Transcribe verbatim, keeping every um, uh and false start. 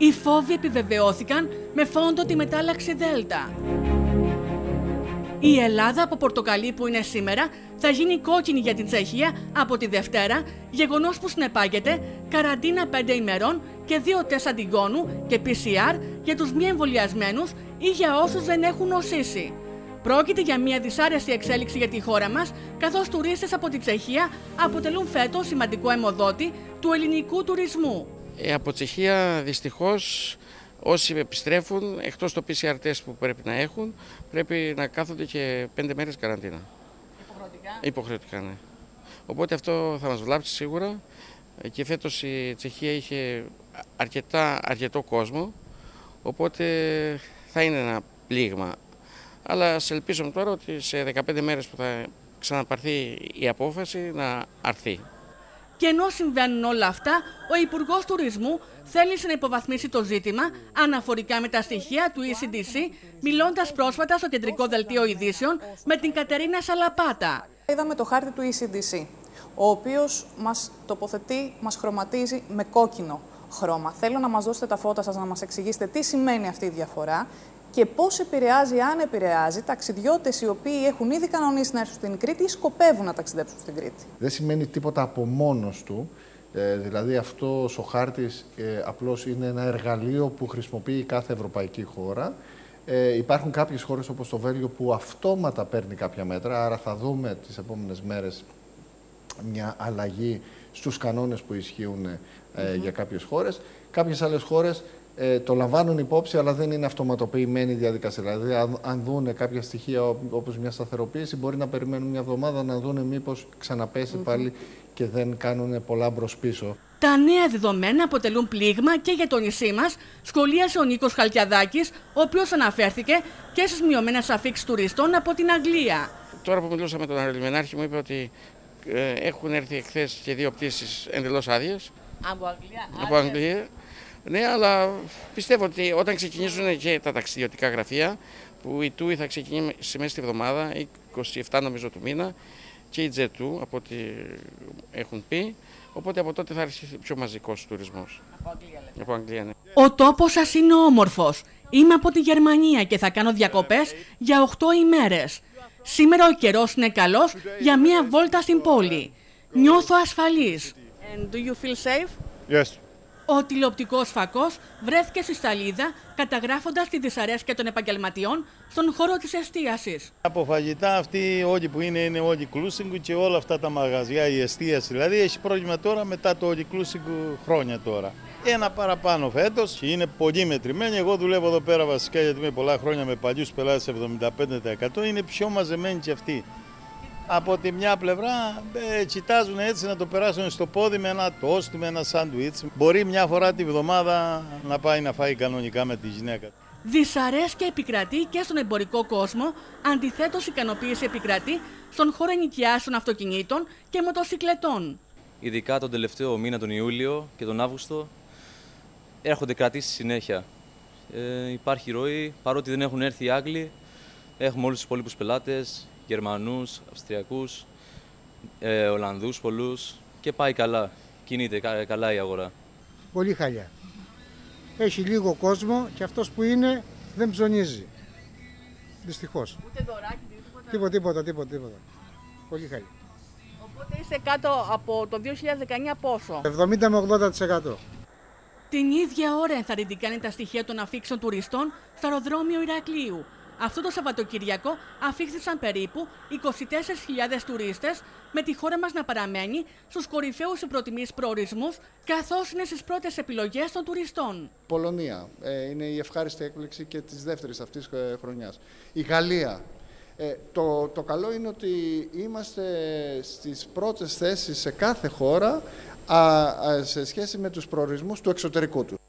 Οι φόβοι επιβεβαιώθηκαν με φόντο τη μετάλλαξη Δέλτα. Η Ελλάδα από πορτοκαλί που είναι σήμερα θα γίνει κόκκινη για την Τσεχία από τη Δευτέρα, γεγονός που συνεπάγεται καραντίνα πέντε ημερών και δύο τεστ αντιγόνου και πι σι αρ για τους μη εμβολιασμένους ή για όσους δεν έχουν νοσήσει. Πρόκειται για μια δυσάρεστη εξέλιξη για τη χώρα μας, καθώς τουρίστες από τη Τσεχία αποτελούν φέτος σημαντικό αιμοδότη του ελληνικού τουρισμού. Ε, από Τσεχία δυστυχώς όσοι επιστρέφουν, εκτός το πι σι αρ τεστ που πρέπει να έχουν, πρέπει να κάθονται και πέντε μέρες καραντίνα. Υποχρεωτικά. Υποχρεωτικά, ναι. Οπότε αυτό θα μας βλάψει σίγουρα και φέτος η Τσεχία είχε αρκετά, αρκετό κόσμο, οπότε θα είναι ένα πλήγμα. Αλλά ας ελπίσουμε τώρα ότι σε δεκαπέντε μέρες που θα ξαναπαρθεί η απόφαση να αρθεί. Και ενώ συμβαίνουν όλα αυτά, ο Υπουργός Τουρισμού θέλησε να υποβαθμίσει το ζήτημα αναφορικά με τα στοιχεία του ι σι ντι σι, μιλώντας πρόσφατα στο κεντρικό δελτίο ειδήσεων με την Κατερίνα Σαλαπάτα. Είδαμε το χάρτη του ι σι ντι σι, ο οποίος μας τοποθετεί, μας χρωματίζει με κόκκινο χρώμα. Θέλω να μας δώσετε τα φώτα σας, να μας εξηγήσετε τι σημαίνει αυτή η διαφορά και πώς επηρεάζει, αν επηρεάζει, ταξιδιώτες οι οποίοι έχουν ήδη κανονίσει να έρθουν στην Κρήτη ή σκοπεύουν να ταξιδέψουν στην Κρήτη. Δεν σημαίνει τίποτα από μόνος του. Ε, δηλαδή αυτός ο χάρτης ε, απλώς είναι ένα εργαλείο που χρησιμοποιεί κάθε ευρωπαϊκή χώρα. Ε, υπάρχουν κάποιες χώρες όπως το Βέλγιο που αυτόματα παίρνει κάποια μέτρα, άρα θα δούμε τις επόμενες μέρες μια αλλαγή στους κανόνες που ισχύουν ε, mm-hmm. για κάποιες χώρες. Κάποιες άλλες χώρες ε, το λαμβάνουν υπόψη, αλλά δεν είναι αυτοματοποιημένη η διαδικασία. Δηλαδή, αν, αν δούνε κάποια στοιχεία όπως μια σταθεροποίηση, μπορεί να περιμένουν μια εβδομάδα να δούνε μήπως ξαναπέσει mm-hmm. πάλι και δεν κάνουν πολλά μπρος πίσω. Τα νέα δεδομένα αποτελούν πλήγμα και για το νησί μας, σχολίασε ο Νίκος Χαλκιαδάκης, ο οποίος αναφέρθηκε και στις μειωμένες αφίξεις τουριστών από την Αγγλία. Τώρα που μιλούσα με τον αερολιμενάρχη μου είπε ότι ε, έχουν έρθει εχθές και δύο πτήσεις εντελώς άδειες. Από Αγγλία. Από Αγγλία. Ναι, αλλά πιστεύω ότι όταν ξεκινήσουν και τα ταξιδιωτικά γραφεία, που η ΤΟΥΙ θα ξεκινήσει μέσα στη εβδομάδα, είκοσι επτά νομίζω του μήνα, και η Τζετού, από ό,τι έχουν πει. Οπότε από τότε θα αρχίσει πιο μαζικός τουρισμός. Από Αγγλία, λέτε. Από Αγγλία, ναι. Ο τόπος σας είναι όμορφος. Είμαι από τη Γερμανία και θα κάνω διακοπές για οκτώ ημέρες. Σήμερα ο καιρός είναι καλός για μία βόλτα στην πόλη. Νιώθω ασφαλής. And do you feel safe? Yes. Ο τηλεοπτικός φακός βρέθηκε στη Σταλίδα καταγράφοντας τη δυσαρέσκεια των επαγγελματιών στον χώρο της εστίασης. Από φαγητά αυτοί όλοι που είναι, είναι όλοι inclusive και όλα αυτά τα μαγαζιά, η εστίαση δηλαδή έχει πρόβλημα τώρα μετά το all inclusive χρόνια τώρα. Ένα παραπάνω φέτος και είναι πολύ μετρημένοι. Εγώ δουλεύω εδώ πέρα βασικά γιατί είμαι πολλά χρόνια με παλιούς πελάτες εβδομήντα πέντε τοις εκατό, είναι πιο μαζεμένοι και αυτοί. Από τη μια πλευρά ε, κοιτάζουν έτσι να το περάσουν στο πόδι με ένα τόστ, με ένα σάντουιτς. Μπορεί μια φορά τη βδομάδα να πάει να φάει κανονικά με τη γυναίκα. Δυσαρέσκεια επικρατεί και στον εμπορικό κόσμο, αντιθέτως ικανοποίηση επικρατεί στον χώρο ενοικιάσεων αυτοκινήτων και μοτοσικλετών. Ειδικά τον τελευταίο μήνα, τον Ιούλιο και τον Αύγουστο, έρχονται κρατήσεις συνέχεια. Ε, υπάρχει ροή, παρότι δεν έχουν έρθει οι Άγγλοι, έχουμε όλους τους υπόλοιπους πελάτες. Γερμανούς, Αυστριακούς, ε, Ολλανδούς πολλούς και πάει καλά, κινείται κα, καλά η αγορά. Πολύ χαλιά. Έχει λίγο κόσμο και αυτός που είναι δεν ψωνίζει. Δυστυχώς. Ούτε δωράκι, τίποτα. Τίποτα, τίποτα, τίποτα, τίποτα. Πολύ χαλιά. Οπότε είστε κάτω από το δύο χιλιάδες δεκαεννιά πόσο? εβδομήντα με ογδόντα τοις εκατό. Την ίδια ώρα ενθαρρυντικά είναι τα στοιχεία των αφίξεων τουριστών στο αεροδρόμιο Ηρακλείου. Αυτό το Σαββατοκυριακό αφήχθησαν περίπου είκοσι τέσσερις χιλιάδες τουρίστες, με τη χώρα μας να παραμένει στους κορυφαίους προτιμής προορισμούς, καθώς είναι στις πρώτες επιλογές των τουριστών. Πολωνία ε, είναι η ευχάριστη έκπληξη και της δεύτερης αυτής ε, χρονιάς. Η Γαλλία. Ε, το, το καλό είναι ότι είμαστε στις πρώτες θέσεις σε κάθε χώρα α, α, σε σχέση με τους προορισμούς του εξωτερικού του.